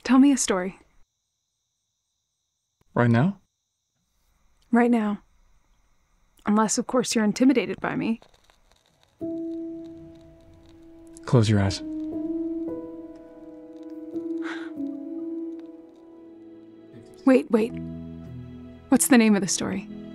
Tell me a story. Right now? Right now. Unless, of course, you're intimidated by me. Close your eyes. Wait. What's the name of the story?